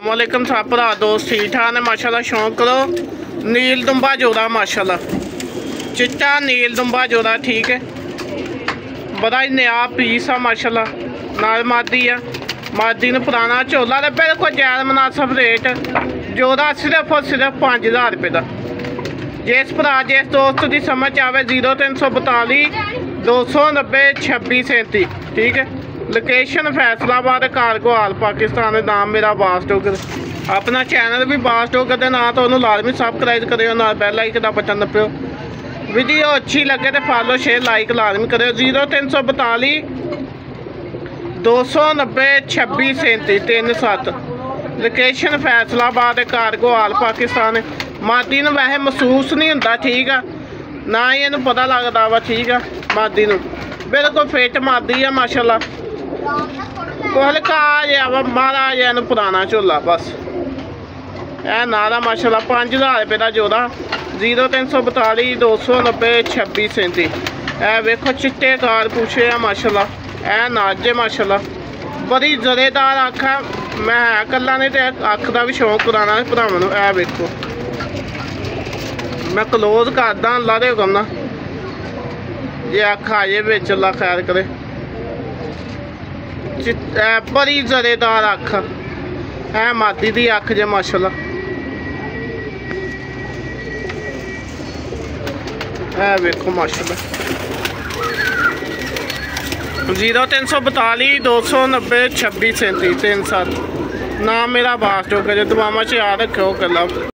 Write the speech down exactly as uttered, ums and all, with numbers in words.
वालेकुम साहब भरा दोस्त ठीक ठाक ने माशाल्लाह। शौक करो नील दुम्बा जोड़ा माशाल्लाह, चिट्टा नील दुम्बा जोड़ा ठीक है, बड़ा ही नया पीस है माशाल्लाह। नाल मादी है, मादी ने पुराना झोला तो बिल्कुल जायज़ मुनासिब रेट, जोड़ा सिर्फ और सिर्फ पाँच हज़ार रुपये का। जिस भरा जिस दोस्त की समझ आवे जीरो तीन सौ बताली दो सौ नब्बे छब्बी सैंती ठीक है। Location Faisalabad cargo all Pakistan. नाम मेरा बास डोगर, अपना चैनल भी बास डोगर के नाम तो उन्होंने लाजमी सबसक्राइब करो, ना बैल आइकन का बटन दबाओ। वीडियो अच्छी लगे तो फॉलो शेयर लाइक लाजमी करो। जीरो तीन सौ बताली दो सौ नब्बे छब्बी सैंती तीन सत्त। Location Faisalabad cargo all Pakistan. मादी नूं वैसे महसूस नहीं होंदा ठीक है, ना ही इन्हूं पता लगता वा ठीक है। मादी नूं बिल्कुल फिट मादी है माशाल्लाह। हल्का जहा वा माड़ा जहा इन्हूं पुराना झोला बस। ए नारा माशाल्लाह पाँच हज़ार रुपये का जोड़ा। जीरो तीन सौ बताली दो सौ नब्बे छब्बी सैंती। ए वेखो चिट्टे कार पूछे है माशाल्लाह। ए नाज है माशाल्लाह, बड़ी जरेदार अख है। मैं है कला नहीं तो अख का भी शौक कराना भरावां नूं। ए वेखो मैं क्लोज करदा अल्लाह दे हुक्म नाल, जे अख आ जाए बिच अल्लाह खैर करे। बड़ी जरेदार अख है, मादी दी अख जे माशाल्लाह। है वेखो माशाल्लाह। जीरो तीन सौ बताली दो सौ नब्बे छब्बी सैंती तीन सत्त। नाम मेरा बास डोगर। दुआवां च याद रखो कला।